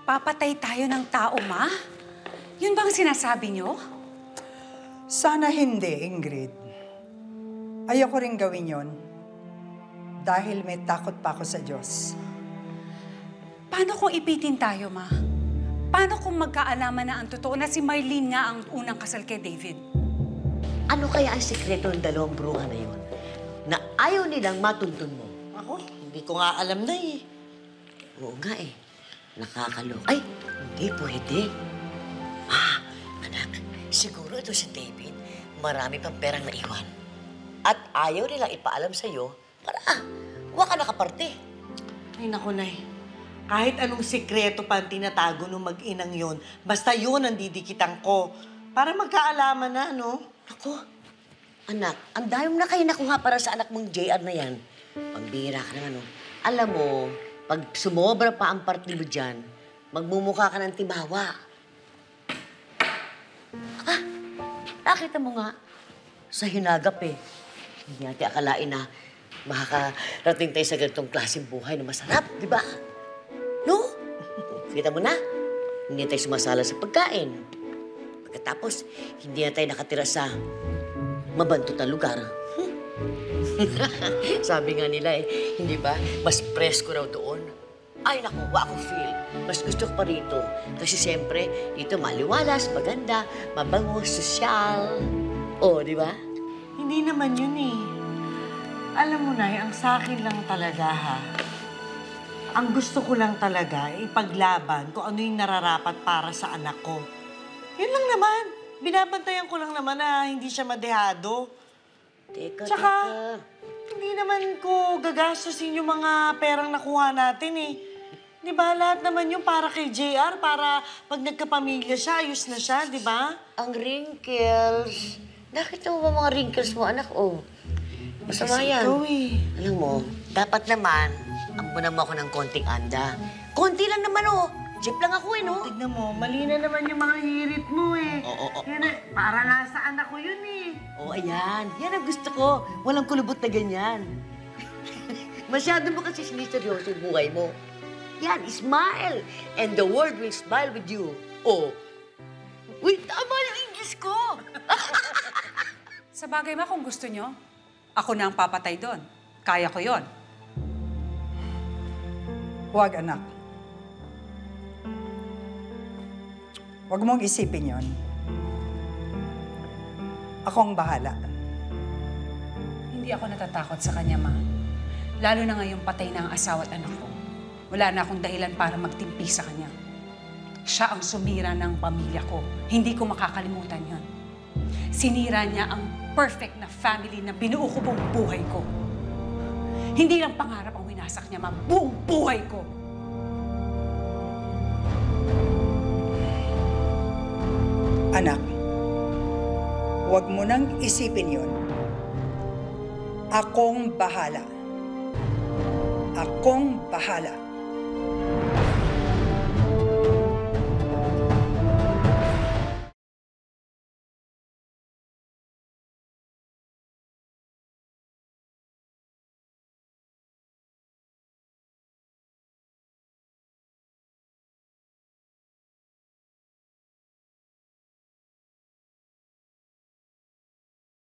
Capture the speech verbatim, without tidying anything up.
Magpapatay tayo ng tao, Ma? Yun bang sinasabi niyo? Sana hindi, Ingrid. Ayoko rin gawin yon dahil may takot pa ako sa Diyos. Paano kung ipitin tayo, Ma? Paano kung magkaalaman na ang totoo na si Marlene nga ang unang kasal kay David? Ano kaya ang sikreto ng dalawang bruha na yun? Na ayaw nilang matuntun mo. Ako, hindi ko nga alam na eh. Oo nga eh. Nakakalok. Ay, hindi pwede. Ah, anak, siguro ito si David, marami pang perang naiwan. At ayaw nilang ipaalam sa'yo para ah, huwag ka nakaparte. Ay, naku, Nay. Kahit anong sikreto pa ang tinatago ng mag-inang yon, basta yun ang didikitan ko. Para magkaalaman na, no? Ako, anak, ang dami mo na kayo nakuha para sa anak mong J R na yan. Pambihira ka naman, no? Alam mo, pag sumobra pa ang parte mo dyan, magmumukha ka ng timawa. Ah, nakita mo nga, sa hinagap eh. Hindi natin akalain na makakarating tayo sa ganitong klaseng buhay na masarap, di ba? No? Kita mo na, hindi tayo sumasala sa pagkain. Pagkatapos, hindi na tayo nakatira sa mabantot na lugar. Hmm. Sabi nga nila eh, hindi ba, mas presko raw doon. Ay, naku, ako feel. Mas gusto ko pa rito. Kasi siyempre, dito maliwalas, maganda, mabango, sosyal. O, di ba? Hindi naman yun eh. Alam mo, Nay, ang sa akin lang talaga, ha? Ang gusto ko lang talaga, ipaglaban kung ano yung nararapat para sa anak ko. Yun lang naman. Binabantayan ko lang naman na hindi siya madehado. Teka, Tsaka, teka. hindi naman ko gagastusin yung mga perang nakuha natin eh. Di ba, lahat naman yung para kay J R, para pag nagkapamilya siya, ayos na siya, di ba? Ang wrinkles. Nakita mo ba mga wrinkles mo, anak? Oh, masama yan. Ikaw eh. Alam mo, dapat naman, ampunan mo ako ng konting anda. Konti lang naman, oh. Jeep lang ako eh, no? Tignan mo, mali na naman yung mga hirit mo eh. Oo, oo, oo. Yan eh, para nga sa anak ko yun eh. Oh, ayan. Yan ang gusto ko. Walang kulubot na ganyan. Masyado mo kasi misteryoso yung buhay mo. Yan, smile. And the world will smile with you. Oh. Uy, tama yung English ko. Sa bagay, Ma, kung gusto nyo, ako na ang papatay doon. Kaya ko yon. Huwag, anak. Huwag mong isipin yon. Ako ang bahala. Hindi ako natatakot sa kanya, Ma. Lalo na ngayong patay na ang asawa at anak ko. Wala na akong dahilan para magtimpi sa kanya. Siya ang sumira ng pamilya ko. Hindi ko makakalimutan yon. Sinira niya ang perfect na family na binuo ko buong buhay ko. Hindi lang pangarap ang winasak niya, Ma. Buong buhay ko. Anak, huwag mo nang isipin yon. Akong bahala. Akong bahala.